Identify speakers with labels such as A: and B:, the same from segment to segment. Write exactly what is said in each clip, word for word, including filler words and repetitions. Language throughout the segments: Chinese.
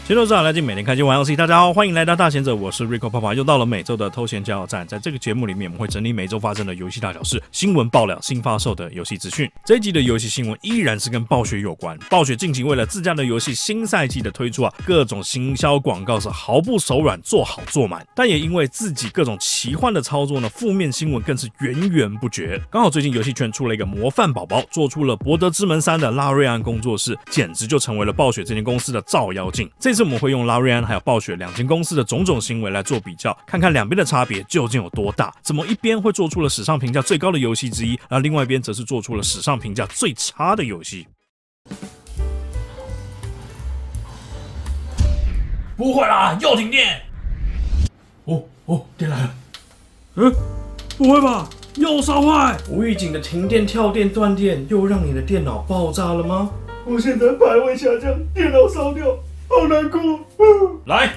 A: 节奏上来进每天开心玩游戏，大家好，欢迎来到大贤者，我是 Rico 爸爸，又到了每周的偷闲加油站。在这个节目里面，我们会整理每周发生的游戏大小事、新闻爆料、新发售的游戏资讯。这一集的游戏新闻依然是跟暴雪有关。暴雪近期为了自家的游戏新赛季的推出啊，各种行销广告是毫不手软，做好做满。但也因为自己各种奇幻的操作呢，负面新闻更是源源不绝。刚好最近游戏圈出了一个模范宝宝，做出了《博德之门三》的拉瑞安工作室，简直就成为了暴雪这间公司的照妖镜。这次我们会用拉瑞安还有暴雪两间公司的种种行为来做比较，看看两边的差别究竟有多大。怎么一边会做出了史上评价最高的游戏之一，而另外一边则是做出了史上评价最差的游戏。不会啦，又停电！哦哦，电来了。嗯，不会吧？又烧坏！无预警的停电、跳电、断电，又让你的电脑爆炸了吗？我现在排位下降，电脑烧掉，好难过。来，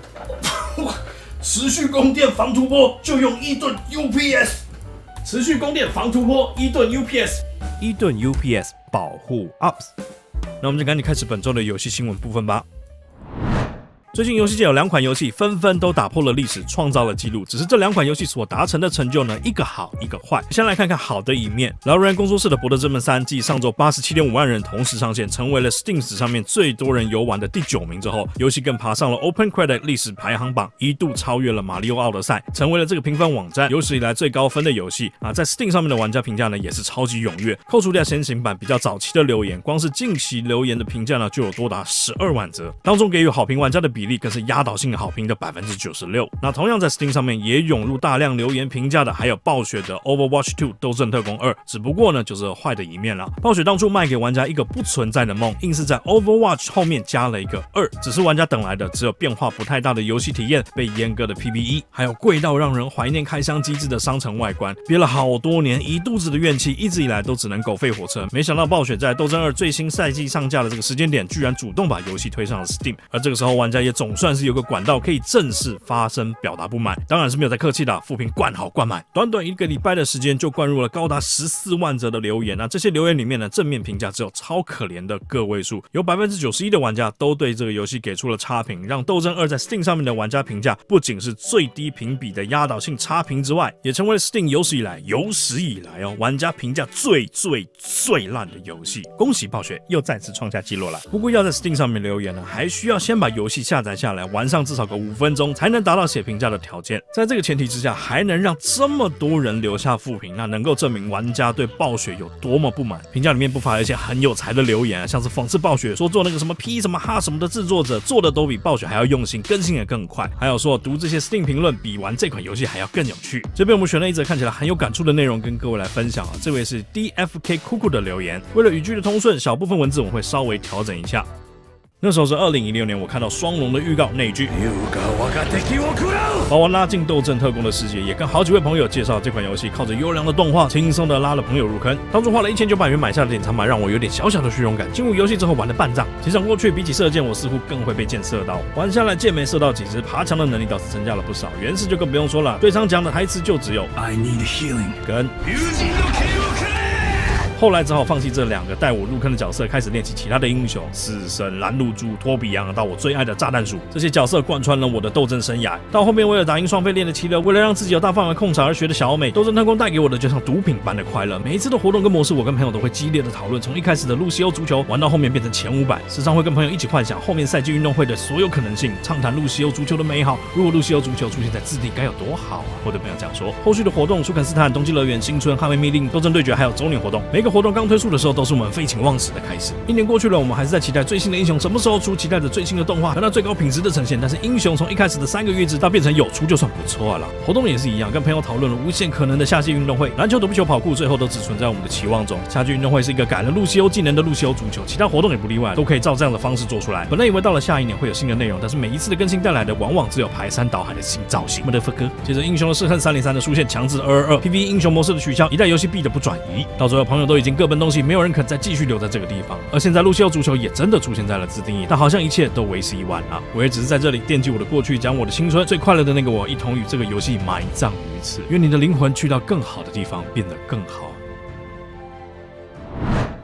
A: 持续供电防突破就用伊顿 U P S。持续供电防突破，伊顿 U P S。伊顿 U P S 保护 U P S。那我们就赶紧开始本周的游戏新闻部分吧。最近游戏界有两款游戏纷纷都打破了历史，创造了纪录。只是这两款游戏所达成的成就呢，一个好，一个坏。先来看看好的一面。劳瑞安工作室的《博德之门三》继上周 八十七点五万人同时上线，成为了 Steam 史上面最多人游玩的第九名之后，游戏更爬上了 Open Credit 历史排行榜，一度超越了《马里奥奥德赛》，成为了这个评分网站有史以来最高分的游戏啊！在 Steam 上面的玩家评价呢，也是超级踊跃。扣除掉先行版比较早期的留言，光是近期留言的评价呢，就有多达十二万则，当中给予好评玩家的比例更是压倒性好评的 百分之九十六。那同样在 Steam 上面也涌入大量留言评价的，还有暴雪的 Overwatch 二斗阵特工二，只不过呢就是坏的一面啦。暴雪当初卖给玩家一个不存在的梦，硬是在 Overwatch 后面加了一个二，只是玩家等来的只有变化不太大的游戏体验，被阉割的 P V E， 还有贵到让人怀念开箱机制的商城外观，憋了好多年，一肚子的怨气，一直以来都只能狗吠火车。没想到暴雪在斗阵二最新赛季上架的这个时间点，居然主动把游戏推上了 Steam， 而这个时候玩家也总算是有个管道可以正式发声表达不满，当然是没有在客气的，负评灌好灌满，短短一个礼拜的时间就灌入了高达十四万则的留言。那这些留言里面呢，正面评价只有超可怜的个位数，有 百分之九十一 的玩家都对这个游戏给出了差评，让斗阵二在 Steam 上面的玩家评价不仅是最低评比的压倒性差评之外，也成为了 Steam 有史以来有史以来哦玩家评价最最最烂的游戏。恭喜暴雪又再次创下纪录了。不过要在 Steam 上面留言呢，还需要先把游戏下载下来，玩上至少个五分钟才能达到写评价的条件。在这个前提之下，还能让这么多人留下负评，那能够证明玩家对暴雪有多么不满。评价里面不乏一些很有才的留言啊，像是讽刺暴雪说做那个什么 P 什么哈什么的制作者做的都比暴雪还要用心，更新也更快，还有说读这些 Steam 评论比玩这款游戏还要更有趣。这边我们选了一则看起来很有感触的内容跟各位来分享啊，这位是 D F K 酷酷的留言，为了语句的通顺，小部分文字我们会稍微调整一下。那时候是二零一六年，我看到双龙的预告那一句，把我拉进斗阵特工的世界，也跟好几位朋友介绍这款游戏，靠着优良的动画，轻松的拉了朋友入坑。当初花了一千九百元买下的典藏版，让我有点小小的虚荣感。进入游戏之后玩的半藏，其实过去比起射箭，我似乎更会被箭射到。玩下来箭没射到几只，爬墙的能力倒是增加了不少。原始就更不用说了，最常讲的台词就只有 I need healing 跟后来只好放弃这两个带我入坑的角色，开始练习其他的英雄，死神、蓝露珠、托比昂，到我最爱的炸弹鼠，这些角色贯穿了我的斗争生涯。到后面为了打赢双飞练的七六，为了让自己有大范围控场而学的小美，斗争特工带给我的就像毒品般的快乐。每一次的活动跟模式，我跟朋友都会激烈的讨论，从一开始的路西欧足球玩到后面变成前五百，时常会跟朋友一起幻想后面赛季运动会的所有可能性，畅谈路西欧足球的美好。如果路西欧足球出现在自地该有多好啊！我的朋友这样说。后续的活动，舒肯斯坦、冬季乐园、新春、捍卫密令、斗争对决，还有周年活动，每个活动刚推出的时候，都是我们废寝忘食的开始。一年过去了，我们还是在期待最新的英雄什么时候出，期待着最新的动画，和那最高品质的呈现。但是英雄从一开始的三个月制到变成有出就算不错了。活动也是一样，跟朋友讨论了无限可能的夏季运动会，篮球、躲避球、跑酷，最后都只存在我们的期望中。夏季运动会是一个改了路西欧技能的路西欧足球，其他活动也不例外，都可以照这样的方式做出来。本来以为到了下一年会有新的内容，但是每一次的更新带来的往往只有排山倒海的新造型。motherfucker。接着英雄的噬恨三零三的出现，强制二二二 P V E 英雄模式的取消，一代游戏币的不转移，到最后朋友都已经各奔东西，没有人肯再继续留在这个地方。而现在路西欧足球也真的出现在了自定义，但好像一切都为时已晚啊！我也只是在这里惦记我的过去，讲我的青春，最快乐的那个我，一同与这个游戏埋葬于此。愿你的灵魂去到更好的地方，变得更好。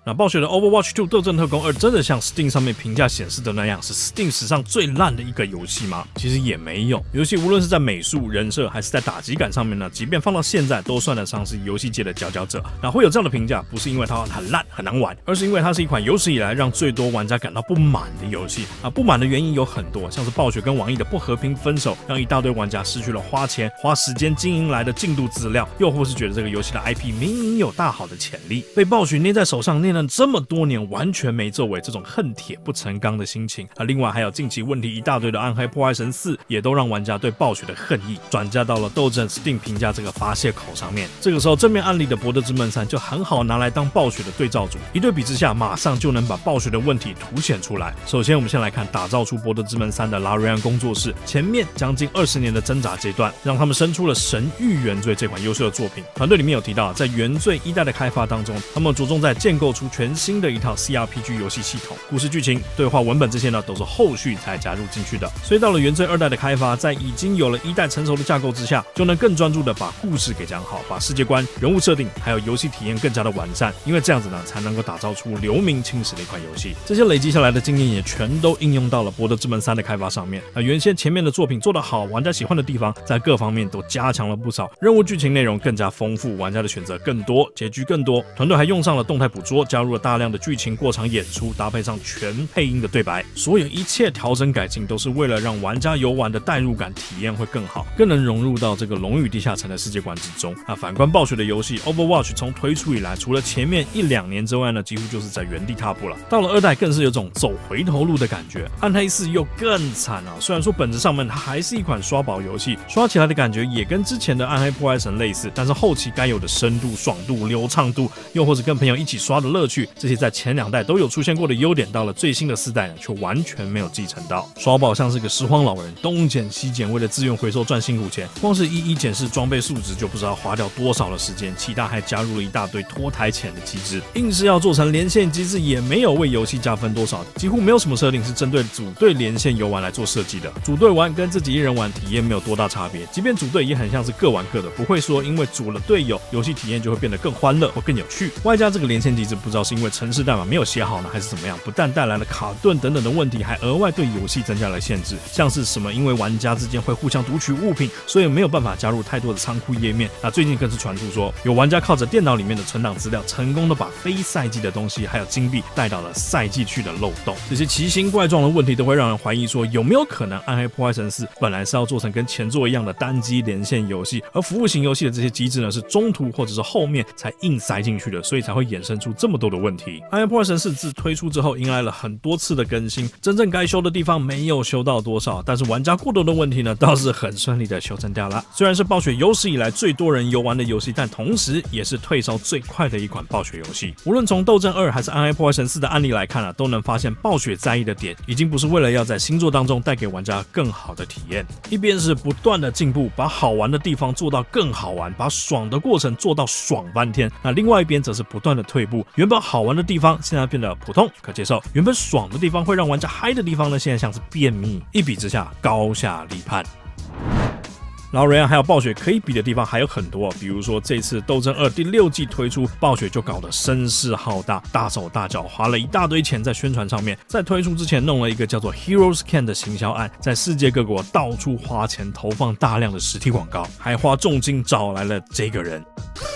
A: 那暴雪的 Overwatch 二斗阵特工二真的像 Steam 上面评价显示的那样是 Steam 史上最烂的一个游戏吗？其实也没有，游戏无论是在美术、人设还是在打击感上面呢，即便放到现在都算得上是游戏界的佼佼者。那会有这样的评价，不是因为它很烂很难玩，而是因为它是一款有史以来让最多玩家感到不满的游戏啊。不满的原因有很多，像是暴雪跟网易的不和平分手，让一大堆玩家失去了花钱花时间经营来的进度资料，又或是觉得这个游戏的 I P 明明有大好的潜力，被暴雪捏在手上捏了这么多年，完全没作为，这种恨铁不成钢的心情啊。另外还有近期问题一大堆的暗黑破坏神四，也都让玩家对暴雪的恨意转嫁到了斗阵 Steam 评价这个发泄口上面。这个时候正面案例的博德之门三就很好拿来当暴雪的对照组，一对比之下，马上就能把暴雪的问题凸显出来。首先我们先来看打造出博德之门三的拉瑞安工作室，前面将近二十年的挣扎阶段，让他们生出了神域原罪这款优秀的作品。团队里面有提到，在原罪一代的开发当中，他们着重在建构出全新的一套 C R P G 游戏系统，故事剧情、对话文本这些呢，都是后续才加入进去的。所以到了原罪二代的开发，在已经有了一代成熟的架构之下，就能更专注的把故事给讲好，把世界观、人物设定还有游戏体验更加的完善。因为这样子呢，才能够打造出留名青史的一款游戏。这些累积下来的经验也全都应用到了博德之门三的开发上面。那原先前面的作品做得好，玩家喜欢的地方，在各方面都加强了不少，任务剧情内容更加丰富，玩家的选择更多，结局更多。团队还用上了动态捕捉，加入了大量的剧情过场演出，搭配上全配音的对白，所有一切调整改进都是为了让玩家游玩的代入感体验会更好，更能融入到这个龙与地下城的世界观之中。那反观暴雪的游戏 Overwatch 从推出以来，除了前面一两年之外呢，几乎就是在原地踏步了。到了二代更是有种走回头路的感觉。暗黑四又更惨啊，虽然说本质上面它还是一款刷宝游戏，刷起来的感觉也跟之前的暗黑破坏神类似，但是后期该有的深度、爽度、流畅度，又或者跟朋友一起刷的乐趣，这些在前两代都有出现过的优点，到了最新的四代呢，却完全没有继承到。刷宝像是个拾荒老人，东捡西捡，为了资源回收赚辛苦钱，光是一一检视装备数值就不知道花掉多少的时间。其他还加入了一大堆脱台潜的机制，硬是要做成连线机制，也没有为游戏加分多少，几乎没有什么设定是针对组队连线游玩来做设计的。组队玩跟自己一人玩体验没有多大差别，即便组队也很像是各玩各的，不会说因为组了队友，游戏体验就会变得更欢乐或更有趣。外加这个连线机制，不知道是因为程式代码没有写好呢，还是怎么样，不但带来了卡顿等等的问题，还额外对游戏增加了限制，像是什么因为玩家之间会互相读取物品，所以没有办法加入太多的仓库页面。那最近更是传出说，有玩家靠着电脑里面的存档资料，成功的把非赛季的东西还有金币带到了赛季去的漏洞。这些奇形怪状的问题都会让人怀疑说，有没有可能暗黑破坏神四本来是要做成跟前作一样的单机连线游戏，而服务型游戏的这些机制呢，是中途或者是后面才硬塞进去的，所以才会衍生出这么多的问题。暗黑破坏神四自推出之后，迎来了很多次的更新，真正该修的地方没有修到多少，但是玩家过多的问题呢，倒是很顺利的修正掉了。虽然是暴雪有史以来最多人游玩的游戏，但同时也是退烧最快的一款暴雪游戏。无论从斗阵二还是暗黑破坏神四的案例来看啊，都能发现暴雪在意的点，已经不是为了要在新作当中带给玩家更好的体验，一边是不断的进步，把好玩的地方做到更好玩，把爽的过程做到爽翻天。那另外一边则是不断的退步，原本好玩的地方现在变得普通可接受，原本爽的地方会让玩家嗨的地方呢，现在像是便秘。一比之下，高下立判。老瑞安还有暴雪可以比的地方还有很多，比如说这次斗阵二第六季推出，暴雪就搞得声势浩大，大手大脚，花了一大堆钱在宣传上面。在推出之前弄了一个叫做 Hero Scan 的行销案，在世界各国到处花钱投放大量的实体广告，还花重金找来了这个人。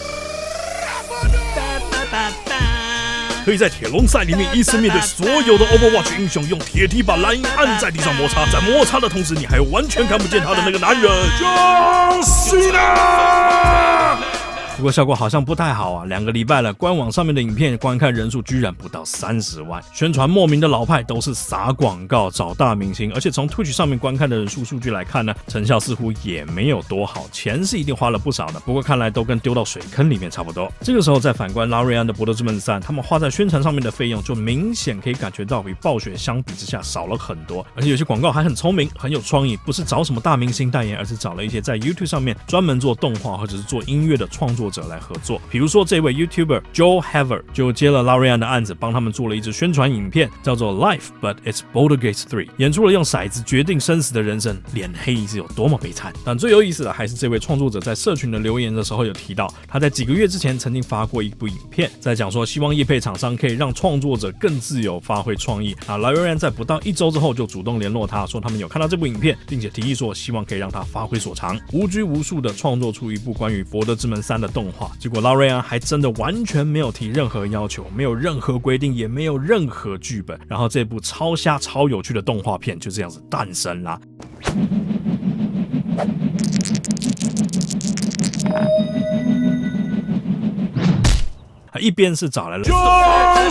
A: 可以在铁笼赛里面一次面对所有的 Overwatch 英雄，用铁梯把蓝鹰按在地上摩擦，在摩擦的同时，你还有完全看不见他的那个男人 John Cena。不过效果好像不太好啊，两个礼拜了，官网上面的影片观看人数居然不到三十万，宣传莫名的老派，都是撒广告找大明星，而且从 Twitch 上面观看的人数数据来看呢，成效似乎也没有多好，钱是一定花了不少的，不过看来都跟丢到水坑里面差不多。这个时候再反观拉瑞安的博德之门三，他们花在宣传上面的费用就明显可以感觉到比暴雪相比之下少了很多，而且有些广告还很聪明，很有创意，不是找什么大明星代言，而是找了一些在 YouTube 上面专门做动画或者是做音乐的创作作者来合作。比如说这位 YouTuber Joe Haver 就接了 Larian 的案子，帮他们做了一支宣传影片，叫做 Life But It's Baldur's Gate 三，演出了用骰子决定生死的人生，脸黑是有多么悲惨。但最有意思的还是这位创作者在社群的留言的时候有提到，他在几个月之前曾经发过一部影片，在讲说希望业配厂商可以让创作者更自由发挥创意。啊 Larian 在不到一周之后就主动联络他，说他们有看到这部影片，并且提议说希望可以让他发挥所长，无拘无束的创作出一部关于博德之门三的动画。结果 Larian 还真的完全没有提任何要求，没有任何规定，也没有任何剧本，然后这部超瞎超有趣的动画片就这样子诞生啦。一边是找来了 John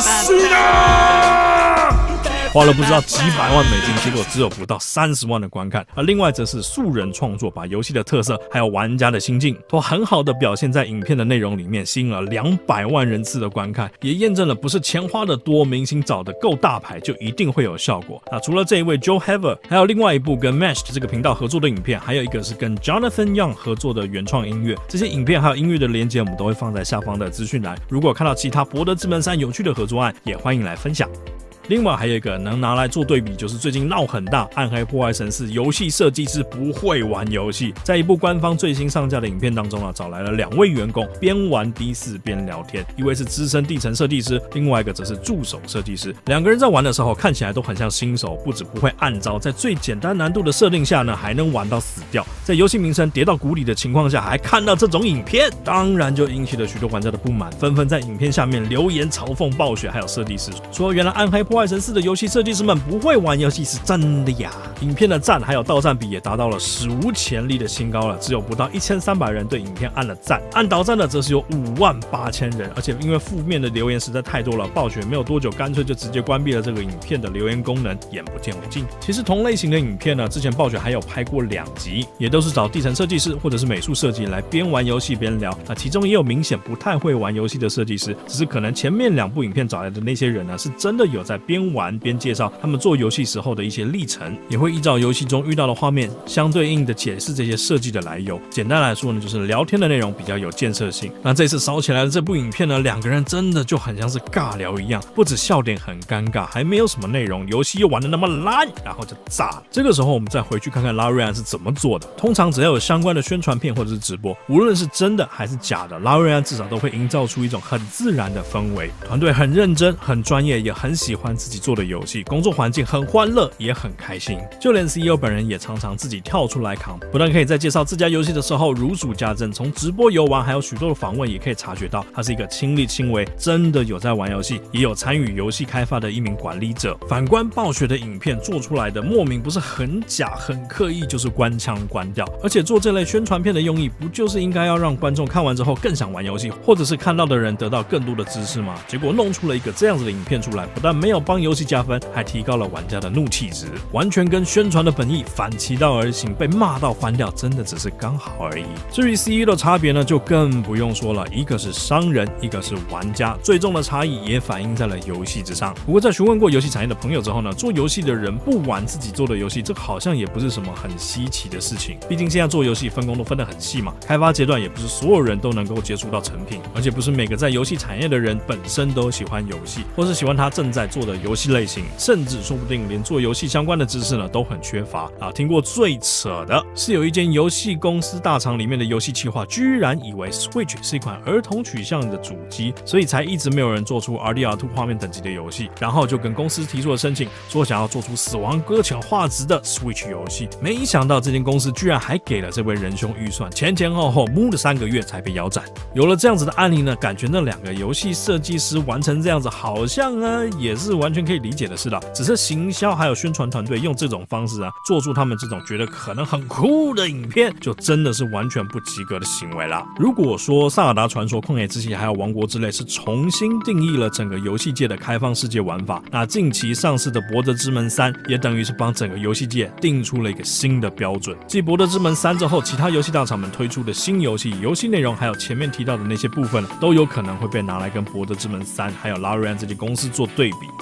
A: Cena， 花了不知道几百万美金，结果只有不到三十万的观看。而另外则是素人创作，把游戏的特色还有玩家的心境都很好的表现在影片的内容里面，吸引了两百万人次的观看，也验证了不是钱花的多，明星找的够大牌就一定会有效果。那除了这一位 Joe Haver， 还有另外一部跟 Mashed 这个频道合作的影片，还有一个是跟 Jonathan Young 合作的原创音乐。这些影片还有音乐的连结我们都会放在下方的资讯栏，如果看到其他博德之门三有趣的合作案，也欢迎来分享。另外还有一个能拿来做对比，就是最近闹很大《暗黑破坏神四》游戏设计师不会玩游戏，在一部官方最新上架的影片当中啊，找来了两位员工边玩 D 四 边聊天，一位是资深地层设计师，另外一个则是助手设计师。两个人在玩的时候看起来都很像新手，不止不会暗招，在最简单难度的设定下呢，还能玩到死掉，在游戏名声跌到谷底的情况下还看到这种影片，当然就引起了许多玩家的不满，纷纷在影片下面留言嘲讽暴雪还有设计师，说原来暗黑破坏神四的游戏设计师们不会玩游戏是真的呀。影片的赞还有到赞比也达到了史无前例的新高了，只有不到一千三百人对影片按了赞，按倒赞的则是有五万八千人，而且因为负面的留言实在太多了，暴雪没有多久干脆就直接关闭了这个影片的留言功能，眼不见为净。其实同类型的影片呢，之前暴雪还有拍过两集，也都是找地层设计师或者是美术设计来边玩游戏边聊，那其中也有明显不太会玩游戏的设计师，只是可能前面两部影片找来的那些人呢，是真的有在边玩边介绍他们做游戏时候的一些历程，也会依照游戏中遇到的画面相对应的解释这些设计的来由。简单来说呢，就是聊天的内容比较有建设性。那这次烧起来的这部影片呢，两个人真的就很像是尬聊一样，不止笑点很尴尬，还没有什么内容，游戏又玩得那么烂，然后就炸了。这个时候我们再回去看看 Larian 是怎么做的。通常只要有相关的宣传片或者是直播，无论是真的还是假的， Larian 至少都会营造出一种很自然的氛围，团队很认真很专业，也很喜欢自己做的游戏，工作环境很欢乐，也很开心。就连 C E O 本人也常常自己跳出来扛，不但可以在介绍自家游戏的时候如数家珍，从直播游玩还有许多的访问也可以察觉到，他是一个亲力亲为，真的有在玩游戏，也有参与游戏开发的一名管理者。反观暴雪的影片做出来的莫名不是很假很刻意，就是关枪关掉。而且做这类宣传片的用意，不就是应该要让观众看完之后更想玩游戏，或者是看到的人得到更多的知识吗？结果弄出了一个这样子的影片出来，不但没有帮游戏加分，还提高了玩家的怒气值，完全跟宣传的本意反其道而行，被骂到翻掉，真的只是刚好而已。至于 C E O 的差别呢，就更不用说了，一个是商人，一个是玩家，最终的差异也反映在了游戏之上。不过在询问过游戏产业的朋友之后呢，做游戏的人不玩自己做的游戏，这好像也不是什么很稀奇的事情。毕竟现在做游戏分工都分得很细嘛，开发阶段也不是所有人都能够接触到成品，而且不是每个在游戏产业的人本身都喜欢游戏，或是喜欢他正在做的游戏类型，甚至说不定连做游戏相关的知识呢都很缺乏啊。听过最扯的是，有一间游戏公司大厂里面的游戏企划居然以为 Switch 是一款儿童取向的主机，所以才一直没有人做出 R D R 二 画面等级的游戏，然后就跟公司提出了申请，说想要做出死亡搁浅画质的 Switch 游戏。没想到这间公司居然还给了这位仁兄预算，前前后后摸了三个月才被腰斩。有了这样子的案例呢，感觉那两个游戏设计师完成这样子，好像啊也是完全可以理解的事啦。只是行销还有宣传团队用这种方式啊，做出他们这种觉得可能很酷的影片，就真的是完全不及格的行为啦。如果说萨尔达传说、旷野之息还有王国之泪是重新定义了整个游戏界的开放世界玩法，那近期上市的博德之门三也等于是帮整个游戏界定出了一个新的标准。继博德之门三之后，其他游戏大厂们推出的新游戏，游戏内容还有前面提到的那些部分，都有可能会被拿来跟博德之门三还有 Larian 这间公司做对比。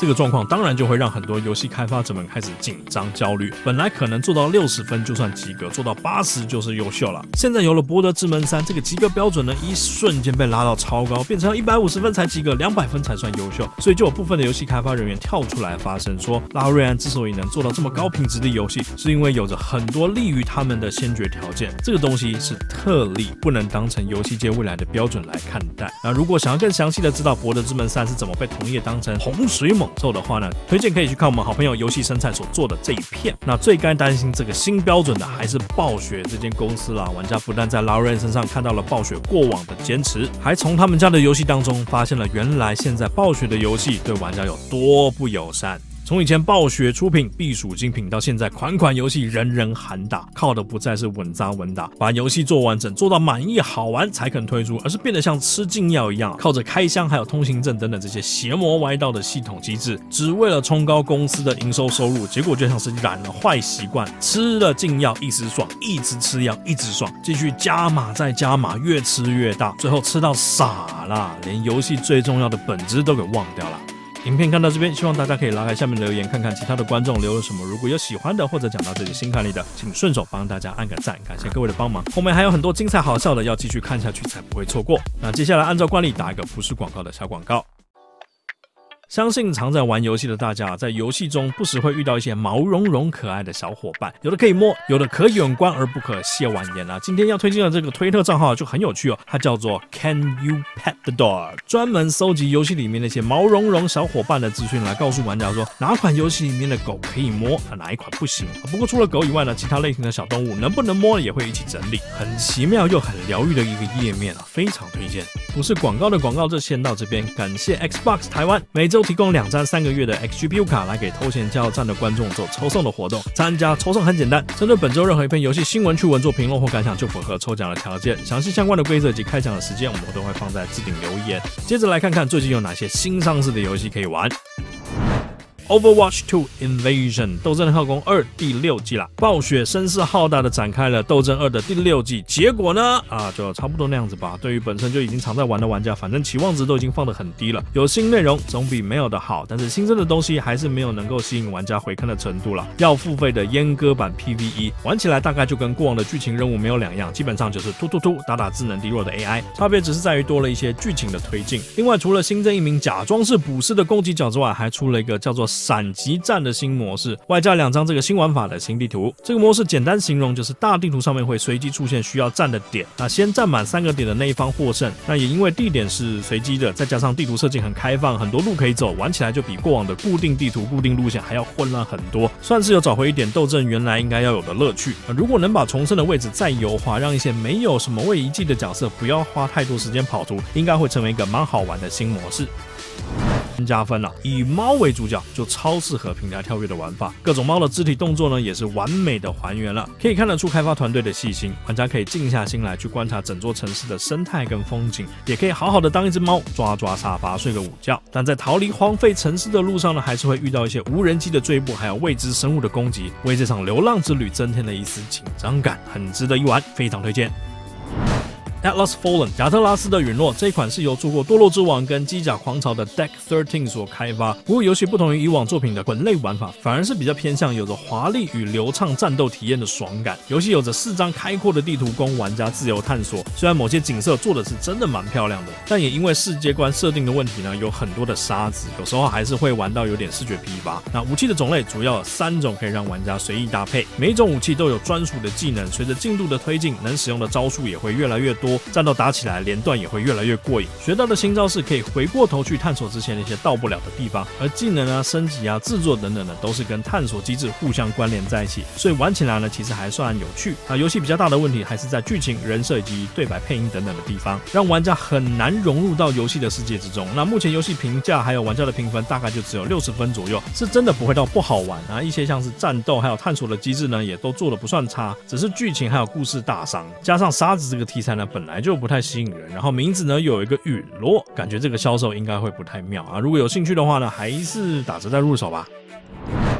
A: 这个状况当然就会让很多游戏开发者们开始紧张焦虑。本来可能做到六十分就算及格，做到八十就是优秀了。现在有了《博德之门三》，这个及格标准呢，一瞬间被拉到超高，变成了一百五十分才及格，两百分才算优秀。所以就有部分的游戏开发人员跳出来发声说，拉瑞安之所以能做到这么高品质的游戏，是因为有着很多利于他们的先决条件。这个东西是特例，不能当成游戏界未来的标准来看待。那如果想要更详细的知道《博德之门三》是怎么被同业当成洪水猛兽的话呢，推荐可以去看我们好朋友游戏生菜所做的这一片。那最该担心这个新标准的还是暴雪这间公司啦。玩家不但在拉瑞安身上看到了暴雪过往的坚持，还从他们家的游戏当中发现了原来现在暴雪的游戏对玩家有多不友善。从以前暴雪出品必属精品，到现在款款游戏人人喊打，靠的不再是稳扎稳打，把游戏做完整，做到满意好玩才肯推出，而是变得像吃禁药一样，靠着开箱还有通行证等等这些邪魔歪道的系统机制，只为了冲高公司的营收收入。结果就像是染了坏习惯，吃了禁药一时爽，一直吃药一直爽，继续加码再加码，越吃越大，最后吃到傻啦，连游戏最重要的本质都给忘掉了。影片看到这边，希望大家可以拉开下面留言，看看其他的观众留了什么。如果有喜欢的或者讲到这里新看里的，请顺手帮大家按个赞，感谢各位的帮忙。后面还有很多精彩好笑的要继续看下去，才不会错过。那接下来按照惯例打一个不是广告的小广告。相信常在玩游戏的大家，在游戏中不时会遇到一些毛茸茸可爱的小伙伴，有的可以摸，有的可远观而不可亵玩焉啊。今天要推荐的这个推特账号就很有趣哦，它叫做 Can You Pet the Dog， 专门搜集游戏里面那些毛茸茸小伙伴的资讯，来告诉玩家说哪款游戏里面的狗可以摸，哪一款不行。不过除了狗以外呢，其他类型的小动物能不能摸也会一起整理，很奇妙又很疗愈的一个页面啊，非常推荐。不是广告的广告，就先到这边。感谢 Xbox 台湾每周提供两张三个月的 X G P U 卡来给偷闲加油站的观众做抽送的活动。参加抽送很简单，针对本周任何一篇游戏新闻趣闻做评论或感想，就符合抽奖的条件。详细相关的规则及开奖的时间，我们都会放在置顶留言。接着来看看最近有哪些新上市的游戏可以玩。Overwatch 二 Invasion 斗阵特工二第六季啦，暴雪声势浩大的展开了斗阵二的第六季，结果呢啊就差不多那样子吧。对于本身就已经常在玩的玩家，反正期望值都已经放得很低了。有新内容总比没有的好，但是新增的东西还是没有能够吸引玩家回坑的程度了。要付费的阉割版 P V E 玩起来大概就跟过往的剧情任务没有两样，基本上就是突突突打打智能低弱的 A I， 差别只是在于多了一些剧情的推进。另外除了新增一名假装是捕食的攻击角之外，还出了一个叫做闪击战的新模式，外加两张这个新玩法的新地图。这个模式简单形容就是大地图上面会随机出现需要站的点，那先站满三个点的那一方获胜。那也因为地点是随机的，再加上地图设计很开放，很多路可以走，玩起来就比过往的固定地图固定路线还要混乱很多，算是有找回一点斗阵原来应该要有的乐趣。如果能把重生的位置再优化，让一些没有什么位移技的角色不要花太多时间跑图，应该会成为一个蛮好玩的新模式。加分了，以猫为主角就超适合平台跳跃的玩法，各种猫的肢体动作呢也是完美的还原了，可以看得出开发团队的细心。玩家可以静下心来去观察整座城市的生态跟风景，也可以好好的当一只猫抓抓沙发睡个午觉。但在逃离荒废城市的路上呢，还是会遇到一些无人机的追捕，还有未知生物的攻击，为这场流浪之旅增添了一丝紧张感，很值得一玩，非常推荐。Atlas Fallen 亚特拉斯的陨落这一款是由做过堕落之王跟机甲狂潮的 Deck 十三所开发，不过游戏不同于以往作品的滚类玩法，反而是比较偏向有着华丽与流畅战斗体验的爽感。游戏有着四张开阔的地图供玩家自由探索，虽然某些景色做的是真的蛮漂亮的，但也因为世界观设定的问题呢，有很多的沙子，有时候还是会玩到有点视觉疲乏。那武器的种类主要有三种，可以让玩家随意搭配，每一种武器都有专属的技能，随着进度的推进，能使用的招数也会越来越多，战斗打起来连段也会越来越过瘾，学到的新招式可以回过头去探索之前那些到不了的地方，而技能啊、升级啊、制作等等的都是跟探索机制互相关联在一起，所以玩起来呢其实还算有趣。啊，游戏比较大的问题还是在剧情、人设以及对白配音等等的地方，让玩家很难融入到游戏的世界之中。那目前游戏评价还有玩家的评分大概就只有六十分左右，是真的不会到不好玩啊。一些像是战斗还有探索的机制呢，也都做得不算差，只是剧情还有故事大伤，加上沙子这个题材呢本来就不太吸引人，然后名字呢有一个陨落，感觉这个销售应该会不太妙啊。如果有兴趣的话呢，还是打折再入手吧。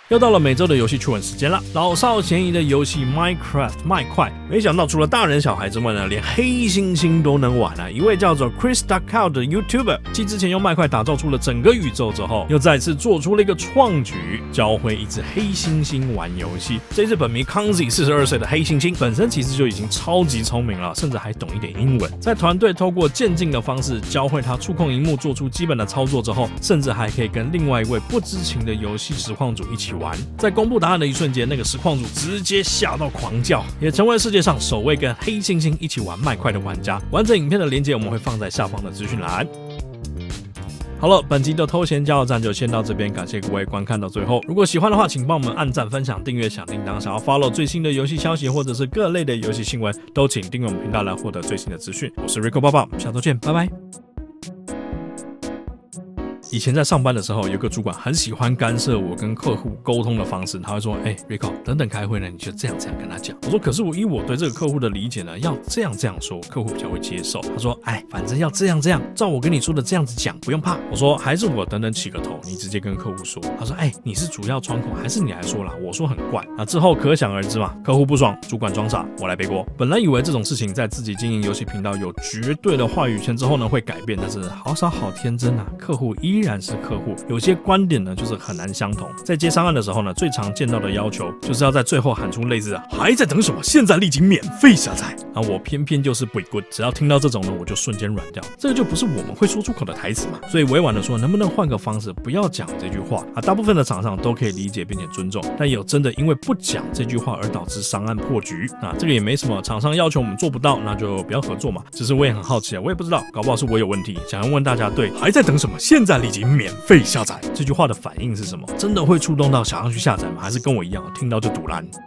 A: 又到了每周的游戏趣闻时间了。老少咸宜的游戏 Minecraft 麦块，没想到除了大人小孩之外呢，连黑猩猩都能玩啊！一位叫做 Chris Duckcow 的 YouTuber， 继之前用麦块打造出了整个宇宙之后，又再次做出了一个创举，教会一只黑猩猩玩游戏。这次本名 Kanzi 四十二岁的黑猩猩，本身其实就已经超级聪明了，甚至还懂一点英文。在团队透过渐进的方式教会他触控荧幕，做出基本的操作之后，甚至还可以跟另外一位不知情的游戏实况主一起玩。在公布答案的一瞬间，那个实况主直接吓到狂叫，也成为世界上首位跟黑猩猩一起玩麦块的玩家。完整影片的连结我们会放在下方的资讯栏。好了，本集的偷闲加油站就先到这边，感谢各位观看到最后。如果喜欢的话，请帮我们按赞、分享、订阅小叮当。想要 follow 最新的游戏消息或者是各类的游戏新闻，都请订阅我们频道来获得最新的资讯。我是 Rico 爸爸，我们下周见，拜拜。以前在上班的时候，有个主管很喜欢干涉我跟客户沟通的方式，他会说：“哎、欸、，Rico， 等等开会呢，你就这样这样跟他讲。”我说：“可是我以我对这个客户的理解呢，要这样这样说，客户比较会接受。”他说：“哎，反正要这样这样，照我跟你说的这样子讲，不用怕。”我说：“还是我等等起个头，你直接跟客户说。”他说：“哎，你是主要窗口，还是你来说啦？”我说：“很怪。”那之后可想而知嘛，客户不爽，主管装傻，我来背锅。本来以为这种事情在自己经营游戏频道有绝对的话语权之后呢，会改变，但是好傻好天真啊，客户依然是客户。有些观点呢，就是很难相同。在接商案的时候呢，最常见到的要求就是要在最后喊出类似“还在等什么？现在立即免费下载”。啊，我偏偏就是不滚，只要听到这种呢，我就瞬间软掉。这个就不是我们会说出口的台词嘛。所以委婉的说，能不能换个方式，不要讲这句话啊？大部分的厂商都可以理解并且尊重，但有真的因为不讲这句话而导致商案破局啊？这个也没什么，厂商要求我们做不到，那就不要合作嘛。只是我也很好奇啊，我也不知道，搞不好是我有问题，想要问大家对“还在等什么？现在立即免费下载”这句话的反应是什么？真的会触动到想要去下载吗？还是跟我一样听到就堵烂？